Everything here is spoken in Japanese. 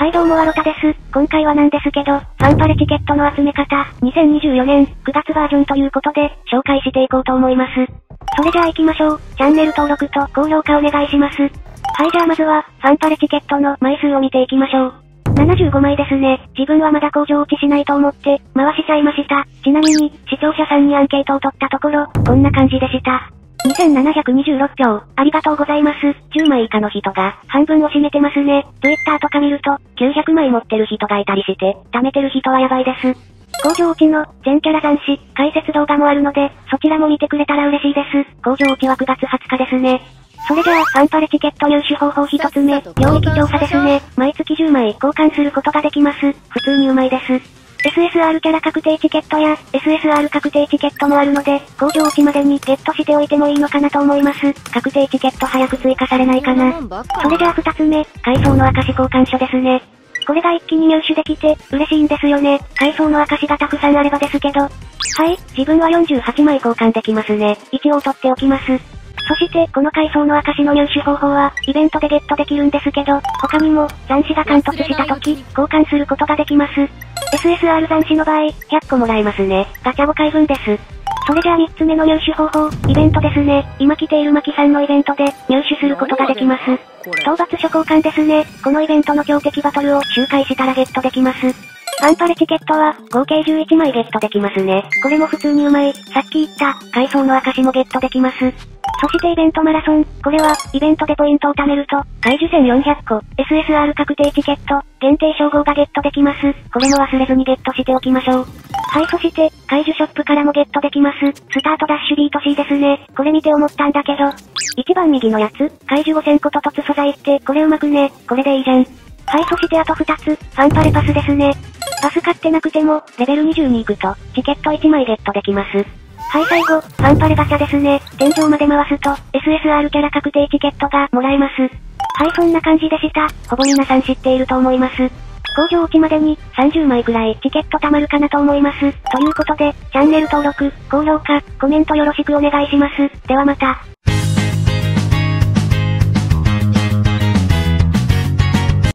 はいどうもわろたです。今回はなんですけど、ファンパレチケットの集め方、2024年9月バージョンということで、紹介していこうと思います。それじゃあ行きましょう。チャンネル登録と高評価お願いします。はいじゃあまずは、ファンパレチケットの枚数を見ていきましょう。75枚ですね。自分はまだ工場落ちしないと思って、回しちゃいました。ちなみに、視聴者さんにアンケートを取ったところ、こんな感じでした。2726票、ありがとうございます。10枚以下の人が、半分を占めてますね。Twitter とか見ると、900枚持ってる人がいたりして、貯めてる人はやばいです。工場落ちの、全キャラ斬新、解説動画もあるので、そちらも見てくれたら嬉しいです。工場落ちは9月20日ですね。それじゃあ、ファンパレチケット入手方法1つ目、領域調査ですね。毎月10枚交換することができます。普通にうまいです。SSR キャラ確定チケットや、SSR 確定チケットもあるので、工場落ちまでにゲットしておいてもいいのかなと思います。確定チケット早く追加されないかな。それじゃあ2つ目、階層の証交換書ですね。これが一気に入手できて、嬉しいんですよね。階層の証がたくさんあればですけど。はい、自分は48枚交換できますね。一応取っておきます。そして、この階層の証の入手方法は、イベントでゲットできるんですけど、他にも、残死が貫突した時、交換することができます。SSR 残死の場合、100個もらえますね。ガチャ5回分です。それじゃあ3つ目の入手方法、イベントですね。今来ているマキさんのイベントで、入手することができます。討伐書交換ですね。このイベントの強敵バトルを周回したらゲットできます。ファンパレチケットは、合計11枚ゲットできますね。これも普通にうまい。さっき言った、階層の証もゲットできます。そしてイベントマラソン。これは、イベントでポイントを貯めると、怪獣1400個、SSR 確定チケット、限定称号がゲットできます。これも忘れずにゲットしておきましょう。はい、そして、怪獣ショップからもゲットできます。スタートダッシュビート C ですね。これ見て思ったんだけど、一番右のやつ、怪獣5000個と凸素材って、これうまくね。これでいいじゃん。はい、そしてあと2つ、ファンパレパスですね。パス買ってなくても、レベル20に行くと、チケット1枚ゲットできます。はい、最後、ファンパレガチャですね。天井まで回すと、SSR キャラ確定チケットがもらえます。はい、そんな感じでした。ほぼ皆さん知っていると思います。工場落ちまでに30枚くらいチケット貯まるかなと思います。ということで、チャンネル登録、高評価、コメントよろしくお願いします。ではまた。